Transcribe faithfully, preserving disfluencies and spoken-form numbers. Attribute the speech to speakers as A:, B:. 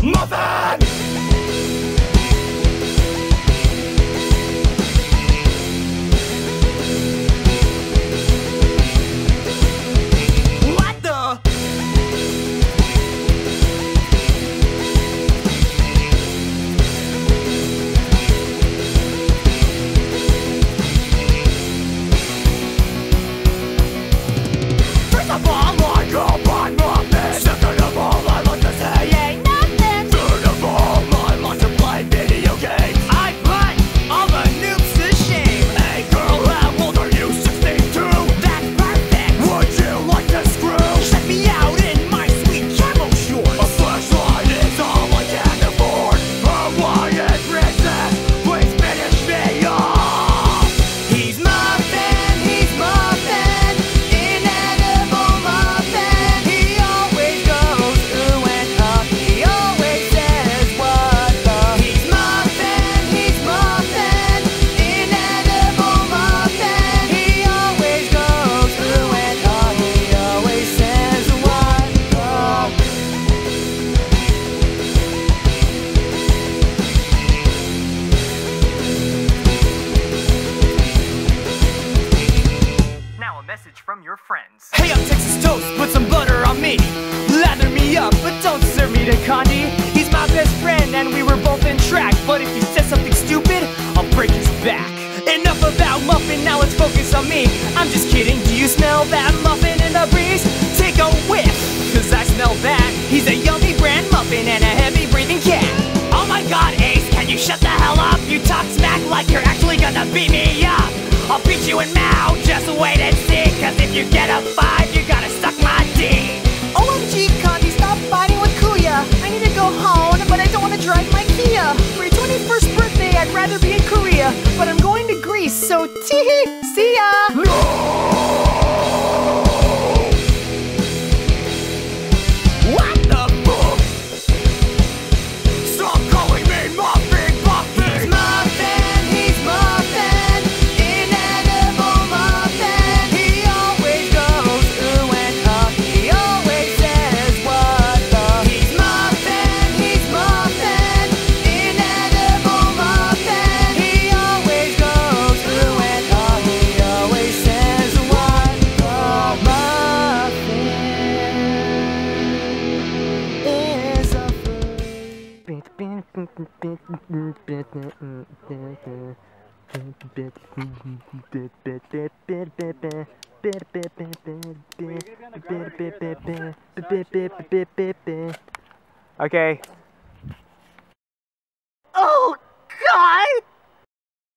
A: Muffin! What the? First of all, I'm like a bun muffin. Second of all, I like to say ain't nothing. Third of all, I like to play video games. I put all the noobs to shame. Hey girl, how old are you? sixty-two? That's perfect. Would you like to screw? Check me out in my sweet camo shorts. A flashlight is all I can afford. Hawaiian princess, please finish me off. He's Muffin, he's Muffin, inedible Muffin. He always goes through and up. He always says what the. He's Muffin, he's Muffin, inedible Muffin. He always goes through and up. He always says what the.
B: Now a message from your friends.
A: Hey, I'm Texas Toast, put some butter on me. Lather me up, but don't serve me to Condi. He's my best friend and we were both in track. But if he says something stupid, I'll break his back. Enough about Muffin, now let's focus on me. I'm just kidding, do you smell that muffin in the breeze? Take a whiff, cause I smell that. He's a yummy brand muffin and a heavy breathing cat. Oh my god, Ace, can you shut the hell up? You talk smack like you're actually gonna beat me up. I'll beat you in mouth, just wait and see. Cause if you get a five, you gotta suck my D.
C: O M G, Condi, stop fighting with Kuya. I need to go home, but I don't want to drive my Kia. For your twenty-first birthday, I'd rather be in Korea. But I'm going to Greece, so tee-hee, see ya!
A: What the fuck? Stop calling me Muffin, Muffin!
C: He's Muffin, he's Muffin, inedible Muffin. He always goes through and up. He always says what the. He's Muffin, he's Muffin, inedible Muffin. He always goes through and up. He always says what the. Muffin is a
B: Okay,